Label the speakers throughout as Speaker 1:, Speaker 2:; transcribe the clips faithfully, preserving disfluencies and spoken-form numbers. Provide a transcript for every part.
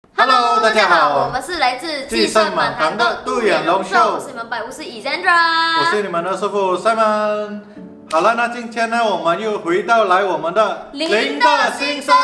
Speaker 1: Hello， 大家好，
Speaker 2: 我们是来自
Speaker 1: 寄生满堂的杜远龙秀，
Speaker 2: 我是你们百无事以山庄，
Speaker 1: 我是你们的师傅 Simon。好了，那今天呢，我们又回到来我们的
Speaker 2: 零
Speaker 1: 的新生。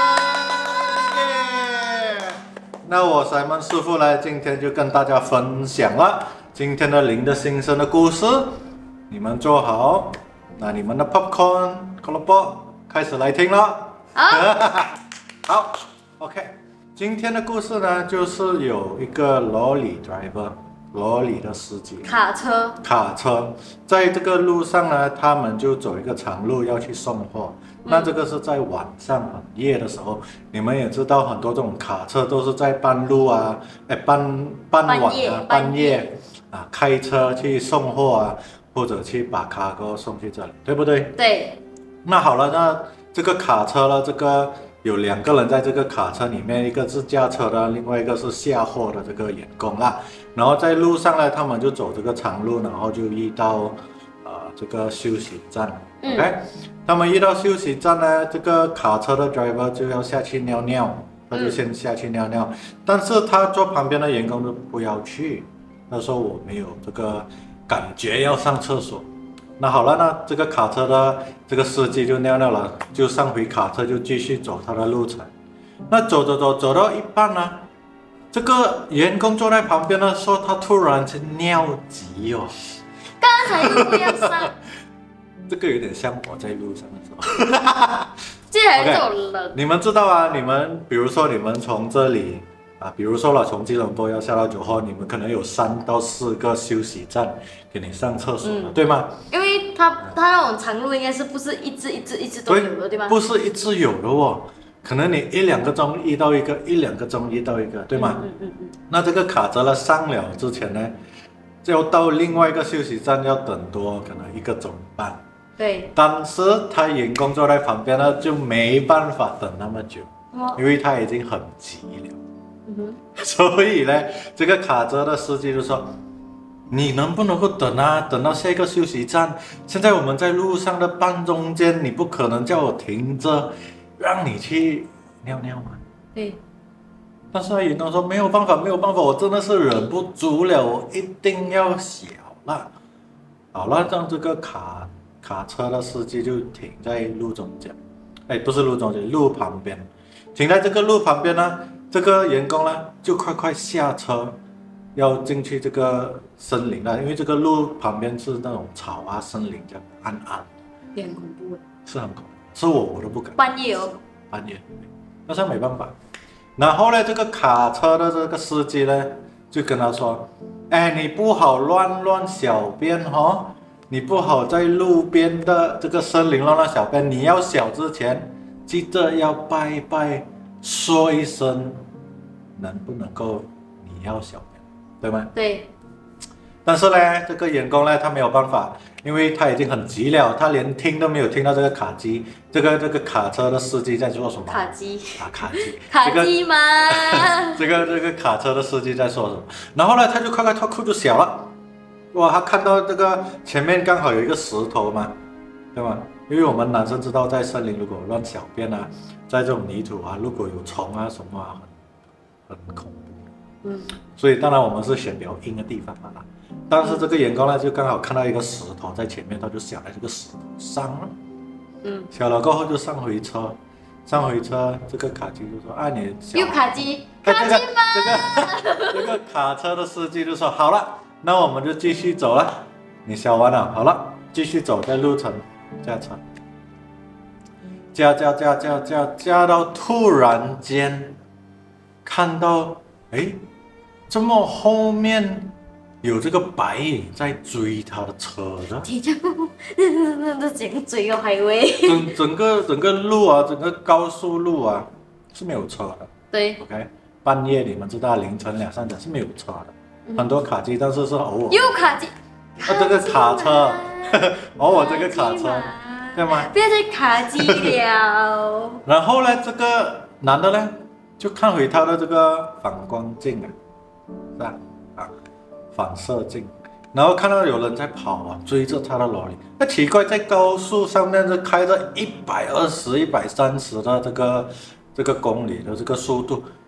Speaker 1: 那我 Simon 师傅呢，今天就跟大家分享了今天的零的新生的故事。你们坐好，那你们的 popcorn、可乐包开始来听了。
Speaker 2: 好，
Speaker 1: 好 ，OK。今天的故事呢，就是有一个罗里 driver， 罗里的司机，
Speaker 2: 卡车，
Speaker 1: 卡车，在这个路上呢，他们就走一个长路要去送货。嗯、那这个是在晚上很夜的时候，你们也知道，很多这种卡车都是在半路啊，哎，傍傍晚啊，半夜啊，开车去送货啊，或者去把卡哥送去这里，对不对？
Speaker 2: 对。
Speaker 1: 那好了，那这个卡车呢，这个。有两个人在这个卡车里面，一个是驾车的，另外一个是下货的这个员工啦。然后在路上呢，他们就走这个长路，然后就遇到呃这个休息站。嗯、OK， 他们遇到休息站呢，这个卡车的 driver 就要下去尿尿，他就先下去尿尿，嗯、但是他坐旁边的员工都不要去，他说我没有这个感觉要上厕所。那好了，那这个卡车的这个司机就尿尿了，就上回卡车就继续走他的路程。那走走走走到一半呢，这个员工坐在旁边呢，说他突然间尿急哦。
Speaker 2: 刚才不要上。
Speaker 1: 这个有点像我在路上的时候。
Speaker 2: 这还走了。
Speaker 1: Okay, 你们知道啊？你们比如说你们从这里。啊，比如说了，从吉隆坡要下到九号，你们可能有三到四个休息站给你上厕所了，嗯、对吗？
Speaker 2: 因为它它那种长路应该是不是一直一直一直都有的，对吗？
Speaker 1: 不是一直有的哦，可能你一两个钟遇到一个，一两个钟遇到一个，对吗？嗯嗯嗯。那这个卡车呢上了之前呢，就要到另外一个休息站要等多可能一个钟半。
Speaker 2: 对。
Speaker 1: 但是他员工坐在旁边呢，就没办法等那么久，哦、因为他已经很急了。嗯、所以呢，这个卡车的司机就说：“你能不能够等啊？等到下一个休息站。现在我们在路上的半中间，你不可能叫我停着，让你去尿尿嘛。”
Speaker 2: 对。
Speaker 1: 但是他员工说：“没有办法，没有办法，我真的是忍不住了，我一定要小了。”好了，让这个卡卡车的司机就停在路中间，哎，不是路中间，路旁边，停在这个路旁边呢。这个员工呢，就快快下车，要进去这个森林了，因为这个路旁边是那种草啊，森林这样暗暗，
Speaker 2: 也很恐怖，
Speaker 1: 是很恐怖，是我我都不敢。
Speaker 2: 半夜哦，
Speaker 1: 半夜，但是没办法。然后呢，这个卡车的这个司机呢，就跟他说：“哎，你不好乱乱小便哦，你不好在路边的这个森林乱乱小便，你要小之前记得要拜拜。”说一声，能不能够你要小便，对吗？
Speaker 2: 对。
Speaker 1: 但是呢，这个员工呢，他没有办法，因为他已经很急了，他连听都没有听到这个卡机，这个这个卡车的司机在做什么？
Speaker 2: 卡机
Speaker 1: 啊，卡机，
Speaker 2: 卡机吗？
Speaker 1: 这个这个卡车的司机在说什么？然后呢，他就快快脱裤就小了，哇，他看到这个前面刚好有一个石头嘛，对吗？因为我们男生知道，在森林如果乱小便啊，在这种泥土啊，如果有虫啊什么啊，很很恐怖。嗯，所以当然我们是选比较阴的地方嘛。但是这个员工呢，就刚好看到一个石头在前面，他就小在这个石头上了。嗯，小了过后就上回车，上回车，这个卡机就说：“啊，你小
Speaker 2: 又卡机，卡机吗？”
Speaker 1: 这个这个卡车的司机就说：“好了，那我们就继续走了。你小完了，好了，继续走在路程。”驾车，驾驾驾驾驾驾到突然间看到，哎，怎么后面有这个白影在追他的车的？
Speaker 2: 这整追个海威，
Speaker 1: 整整个整个路啊，整个高速路啊是没有车的。
Speaker 2: 对
Speaker 1: ，OK， 半夜你们知道凌晨两三点是没有车的，嗯、很多卡机，但是是偶尔。
Speaker 2: 有卡机，
Speaker 1: 啊，这个卡车。偶尔这个卡车，对吗？
Speaker 2: 不要再卡机了。
Speaker 1: 然后呢，这个男的呢，就看回他的这个反光镜啊，是吧？啊，反射镜，然后看到有人在跑啊，追着他的萝莉。那奇怪，在高速上面是开着一百二十、一百三十的这个这个公里的这个速度，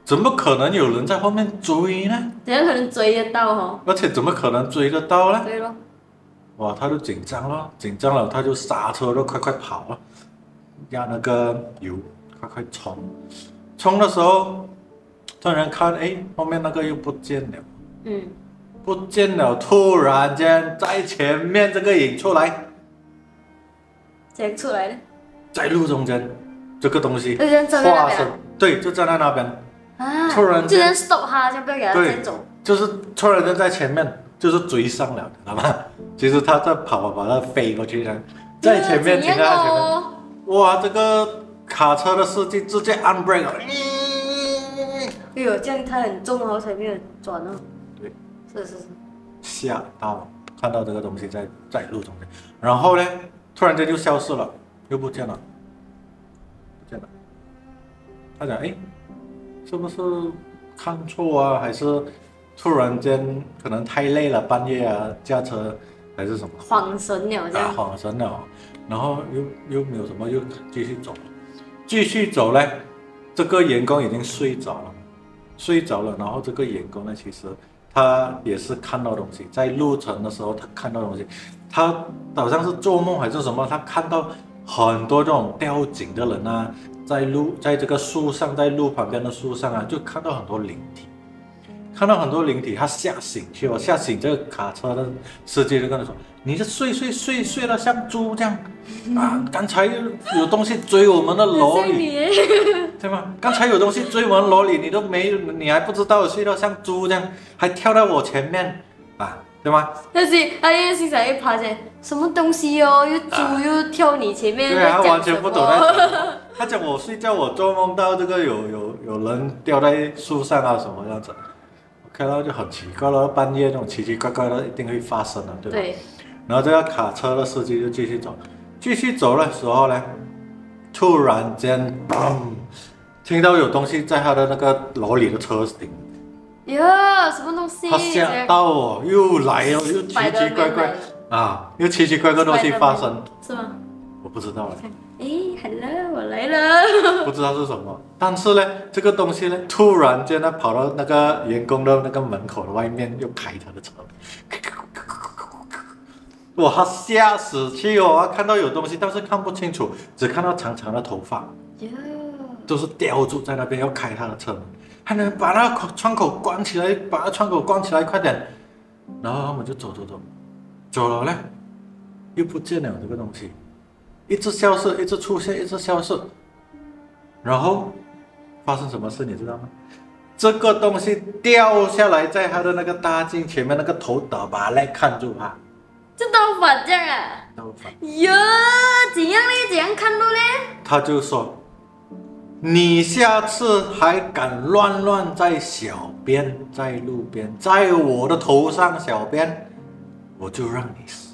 Speaker 1: 怎么可能有人在后面追呢？
Speaker 2: 怎样可能追得到哦？
Speaker 1: 而且怎么可能追得到呢？
Speaker 2: 对咯，
Speaker 1: 哇，他就紧张了，紧张了，他就刹车了，快快跑了，压那个油，快快冲。冲的时候，突然看，哎，后面那个又不见了，
Speaker 2: 嗯，
Speaker 1: 不见了。突然间，在前面这个影出来，
Speaker 2: 怎样出来的？
Speaker 1: 在路中间，这个东西
Speaker 2: 就这样站在那
Speaker 1: 化身
Speaker 2: 边啊，
Speaker 1: 对，就站在那边，
Speaker 2: 啊，
Speaker 1: 突然间
Speaker 2: 就这样 stop 他，就不要给他
Speaker 1: 对
Speaker 2: 再走。
Speaker 1: 就是突然间在前面，就是追上了，知道吗？其实他在跑跑跑，他飞过去呢，在前面停在他前面。
Speaker 2: 哦，
Speaker 1: 哇，这个卡车的司机直接按 brake 了，
Speaker 2: 哎呦，这样他很重哦，才没有转哦。
Speaker 1: 对，
Speaker 2: 是是是，
Speaker 1: 吓到，看到这个东西在在路中间，然后呢，突然间就消失了，又不见了，不见了。他讲，哎，是不是看错啊？还是突然间可能太累了，半夜啊驾车还是什么？
Speaker 2: 晃神了这
Speaker 1: 啊，
Speaker 2: 样。
Speaker 1: 晃神了，然后又又没有什么，又继续走了，继续走呢，这个员工已经睡着了，睡着了，然后这个员工呢，其实他也是看到东西，在路程的时候他看到东西，他好像是做梦还是什么，他看到很多这种吊颈的人啊，在路在这个树上，在路旁边的树上啊，就看到很多灵体。看到很多灵体，他吓醒去了，吓醒这个卡车的司机就跟他说：“你这睡睡睡睡得像猪这样啊！刚才有东西追我们的萝莉，对吗？刚才有东西追我们萝莉，你都没，你还不知道睡得像猪这样，还跳在我前面啊，对吗？
Speaker 2: 但是他因为心想一爬起来，什么东西哦，又猪
Speaker 1: 啊
Speaker 2: 又跳你前面，
Speaker 1: 对啊，他
Speaker 2: 在讲
Speaker 1: 完全不懂在讲什么。他讲我睡觉，我做梦到这个有有有人掉在树上啊什么样子。”看到就很奇怪了，半夜那种奇奇怪怪的一定会发生的，对吧？
Speaker 2: 对。
Speaker 1: 然后这个卡车的司机就继续走，继续走的时候呢，突然间，嘣，听到有东西在他的那个罗里的车顶，
Speaker 2: 呀，什么东西？
Speaker 1: 他吓到哦，又来了，又奇奇怪怪啊，又奇奇怪怪的东西发生，
Speaker 2: 是吗？
Speaker 1: 我不知道了。
Speaker 2: 哎 ，hello， 我来了。
Speaker 1: 不知道是什么，但是呢，这个东西呢，突然间呢，跑到那个员工的那个门口的外面，又开他的车，哇，他吓死去哦！看到有东西，但是看不清楚，只看到长长的头发，都是吊住在那边，要开他的车门，还能把那个窗口关起来，把那窗口关起来，快点！然后他们就走走走，走了呢，又不见了这个东西。一直消失，一直出现，一直消失，然后发生什么事你知道吗？这个东西掉下来，在他的那个大镜前面，那个头倒把来看住他，
Speaker 2: 这倒反这样啊？
Speaker 1: 倒反。
Speaker 2: 哟，怎样嘞？怎样看路嘞？
Speaker 1: 他就说：“你下次还敢乱乱在小便，在路边，在我的头上小便，我就让你死。”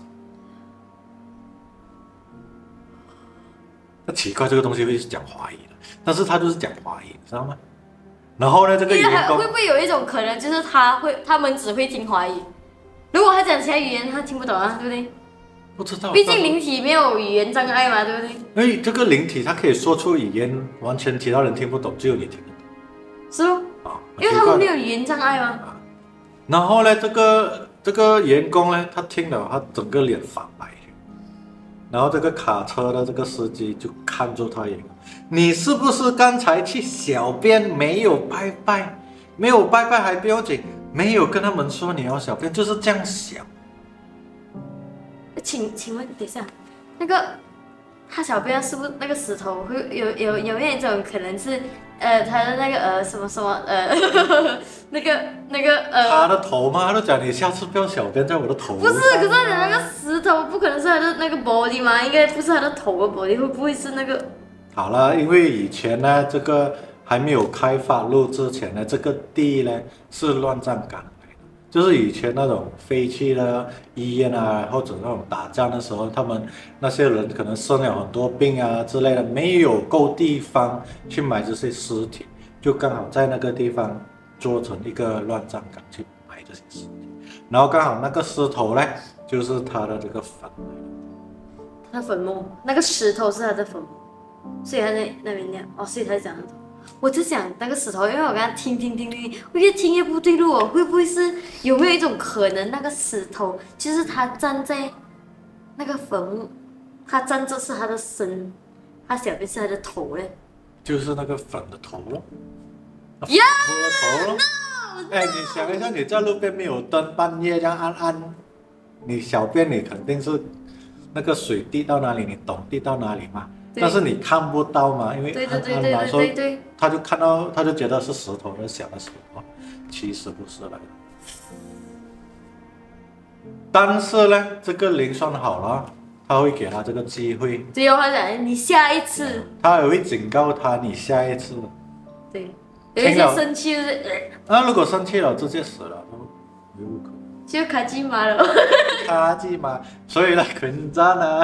Speaker 1: 奇怪，这个东西会是讲华语的，但是他就是讲华语，知道吗？然后呢，这个员工
Speaker 2: 会不会有一种可能，就是他会，他们只会听华语，如果他讲其他语言，他听不懂啊，对不对？
Speaker 1: 不知道，
Speaker 2: 毕竟灵体没有语言障碍嘛，对不对？
Speaker 1: 因为这个灵体它可以说出语言，完全其他人听不懂，只有你听得懂。
Speaker 2: 是哦，
Speaker 1: 啊，
Speaker 2: 因为他们没有语言障碍嘛。
Speaker 1: 啊，然后呢，这个这个员工呢，他听了，他整个脸发白。然后这个卡车的这个司机就看住他员工，你是不是刚才去小便没有拜拜？没有拜拜还不要紧，没有跟他们说你要小便，就是这样想。
Speaker 2: 请请问，等一下，那个他小便是不是那个石头会有有有没有一种可能是呃他的那个呃什么什么呃那个那个呃
Speaker 1: 他的头吗？他就讲你下次不要小便在我的头上。
Speaker 2: 不是，可是他的那个石头不可能是他的那个 body 吗？应该不是他的头的 body，会不会是那个？
Speaker 1: 好了，因为以前呢，这个还没有开发路之前呢，这个地呢是乱葬岗。就是以前那种废弃的医院啊，或者那种打仗的时候，他们那些人可能生了很多病啊之类的，没有够地方去埋这些尸体，就刚好在那个地方做成一个乱葬岗去埋这些尸体，然后刚好那个石头呢，就是他的这个坟，
Speaker 2: 他坟墓，那个石头是他的坟墓，所以他在那边念哦，所以他讲的。 我就想那个石头，因为我刚刚听听听听，我越听越不对路哦，会不会是有没有一种可能，那个石头就是他站在那个坟墓，他站着是他的身，他小便是他的头嘞？
Speaker 1: 就是那个粉的头咯，
Speaker 2: 呀
Speaker 1: 粉的头咯。哎，你想一下，你在路边没有灯，半夜这样暗暗，你小便你肯定是那个水滴到哪里，你懂滴到哪里吗？但是你看不到嘛，因为
Speaker 2: 对对
Speaker 1: 暗
Speaker 2: 对对对
Speaker 1: 暗嘛，所以
Speaker 2: 对对，
Speaker 1: 他就看到，他就觉得是石头，是小的石头，其实不是来的。但是呢，这个灵算好了，他会给他这个机会，
Speaker 2: 最后他讲你下一次，
Speaker 1: 他也会警告他你下一次。
Speaker 2: 对，有一些生气就是，呃
Speaker 1: 那如果生气了，直接死了，有可能。
Speaker 2: 就卡基玛了。
Speaker 1: 卡基嘛，所以呢，群战啊。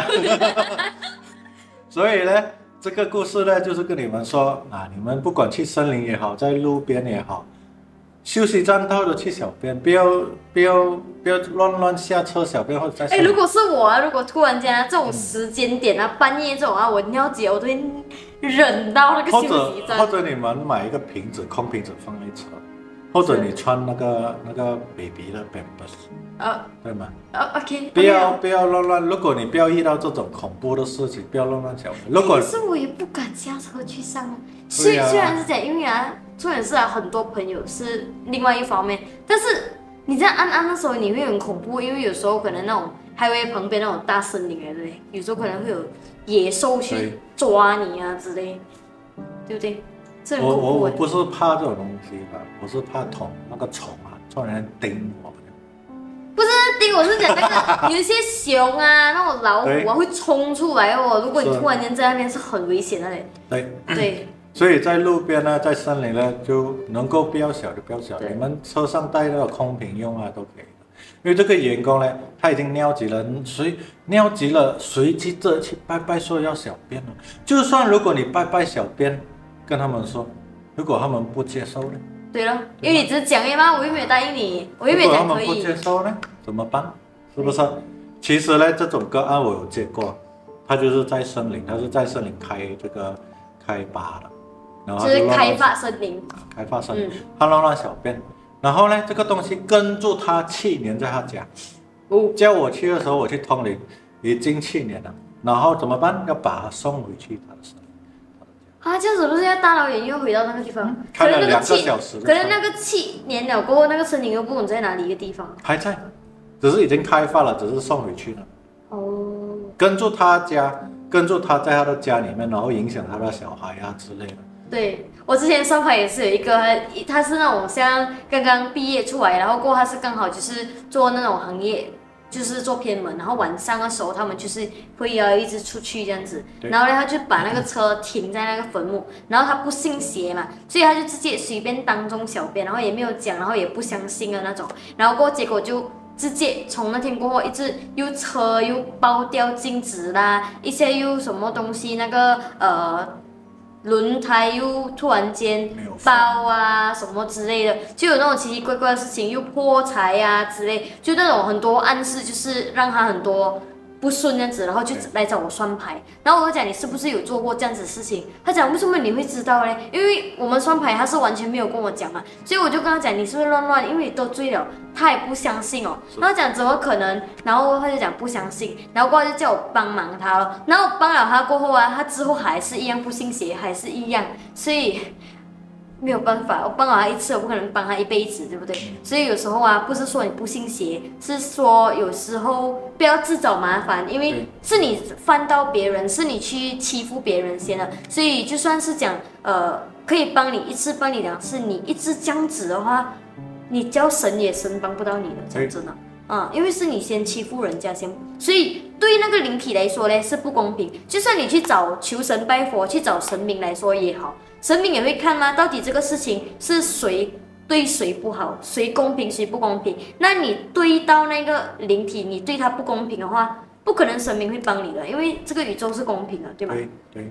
Speaker 1: 所以呢，这个故事呢，就是跟你们说啊，你们不管去森林也好，在路边也好，休息站到的去小便，不要不要不要乱乱下车小便或者在。
Speaker 2: 哎，如果是我啊，如果突然间、啊、这种时间点啊，半夜这种啊，我尿急，我都会忍到那个休
Speaker 1: 或者
Speaker 2: 息站。
Speaker 1: 或者你们买一个瓶子，空瓶子放在车，或者你穿那个那个 baby 的 pampers，
Speaker 2: 呃
Speaker 1: 对吗？
Speaker 2: 呃 OK，
Speaker 1: 不要不要乱乱，如果你不要遇到这种恐怖的事情，不要乱乱小便。如果
Speaker 2: 可是我也不敢下车去上啊。虽、啊、虽然是这样，因为啊，重点是啊，很多朋友是另外一方面，但是你在暗暗的时候，你会很恐怖，因为有时候可能那种highway旁边那种大森林，对不对？有时候可能会有野兽去抓你啊之类，对不对？这很
Speaker 1: 我
Speaker 2: 恐怖、欸、
Speaker 1: 我我不是怕这种东西吧，我是怕虫那个虫啊，突然叮我。
Speaker 2: 不是叮，我是讲那个有一些熊啊，那种老虎啊会冲出来哦。如果你突然间在那边是很危险的嘞。
Speaker 1: 对
Speaker 2: 对。
Speaker 1: 所以在路边呢，在森林呢，就能够不要小就不要小，你们车上带那个空瓶用啊都可以的。因为这个员工呢，他已经尿急了，谁尿急了，谁急着去拜拜说要小便呢？就算如果你拜拜小便，跟他们说，如果他们不接受呢？
Speaker 2: 对了，因为你只是讲而嘛，我又没有答应你，我又没有讲可以。
Speaker 1: 如果他们不接受呢，怎么办？是不是？其实呢，这种个案我有接过，他就是在森林，他是在森林开这个开吧的，然后
Speaker 2: 就是开发森林，
Speaker 1: 开发森林，他乱乱小便，然后呢，这个东西跟住他七年在他家，哦，叫我去的时候，我去通灵，已经七年了，然后怎么办？要把他送回去他的森林。
Speaker 2: 啊，这样子不是要大老远又回到那个地方？
Speaker 1: 嗯、开了两个小时，
Speaker 2: 可能那个七年了过后，那个森林又不懂在哪里一个地方。
Speaker 1: 还在，只是已经开发了，只是送回去了。
Speaker 2: 哦。
Speaker 1: 跟住他家，跟住他在他的家里面，然后影响他的小孩啊之类的。
Speaker 2: 对，我之前上牌也是有一个，他他是那种像刚刚毕业出来，然后过后他是刚好就是做那种行业。就是做偏门，然后晚上的时候他们就是会要一直出去这样子，然后呢他就把那个车停在那个坟墓，然后他不信邪嘛，所以他就直接随便当中小便，然后也没有讲，然后也不相信的那种，然后过后结果就直接从那天过后一直又车又爆掉镜子啦，一些又什么东西那个呃。轮胎又突然间爆啊什么之类的，就有那种奇奇怪怪的事情，又破财啊之类，就那种很多暗示，就是让他很多不顺这样子，然后就来找我算牌。然后我就讲你是不是有做过这样子的事情？他讲为什么你会知道呢？因为我们算牌他是完全没有跟我讲啊，所以我就跟他讲你是不是乱乱，因为你都醉了，他也不相信哦。然后讲怎么可能？然后他就讲不相信，然后过后就叫我帮忙他了。然后帮了他过后啊，他之后还是一样不信邪，还是一样，所以。没有办法，我帮了他一次，我不可能帮他一辈子，对不对？所以有时候啊，不是说你不信邪，是说有时候不要自找麻烦，因为是你犯到别人，是你去欺负别人先的，所以就算是讲呃可以帮你一次，帮你两次，你一直这样子的话，你叫神也神帮不到你的，讲真的。啊、嗯，因为是你先欺负人家先，所以对那个灵体来说呢是不公平。就算你去找求神拜佛，去找神明来说也好，神明也会看吗？到底这个事情是谁对谁不好，谁公平谁不公平？那你对到那个灵体，你对他不公平的话，不可能神明会帮你的，因为这个宇宙是公平的，对吗？
Speaker 1: 对对。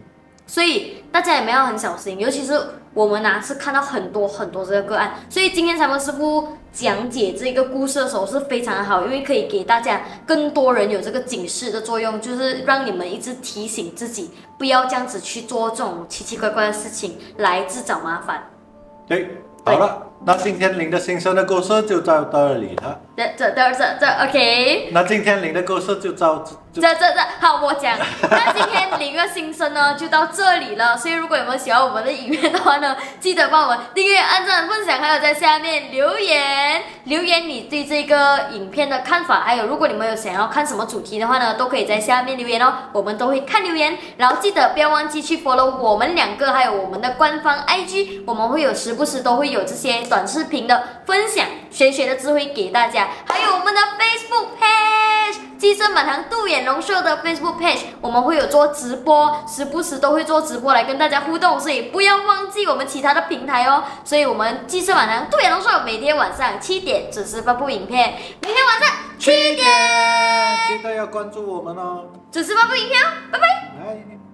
Speaker 2: 所以大家也没有很小心，尤其是我们呢、啊、是看到很多很多这个个案，所以今天咱们师傅讲解这个故事的时候是非常好，因为可以给大家更多人有这个警示的作用，就是让你们一直提醒自己不要这样子去做这种奇奇怪怪的事情来自找麻烦。
Speaker 1: 对，好了，那今天您的新生的故事就到这里了。
Speaker 2: 这这这这这 OK。
Speaker 1: 那今天您的故事就到
Speaker 2: 这这这好，我讲。那今天零个新生呢就到这里了，所以如果你们喜欢我们的影片的话呢，记得帮我们订阅、按赞、分享，还有在下面留言留言你对这个影片的看法，还有如果你们有想要看什么主题的话呢，都可以在下面留言哦，我们都会看留言。然后记得不要忘记去 follow 我们两个，还有我们的官方 I G， 我们会有时不时都会有这些短视频的分享，玄学的智慧给大家，还有我们的 Facebook page。鸡生满堂杜眼龙秀的 Facebook page， 我们会有做直播，时不时都会做直播来跟大家互动，所以不要忘记我们其他的平台哦。所以我们鸡生满堂杜眼龙秀每天晚上七点准时发布影片，每天晚上七点
Speaker 1: 记得要关注我们哦，
Speaker 2: 准时发布影片哦，拜拜。
Speaker 1: 拜。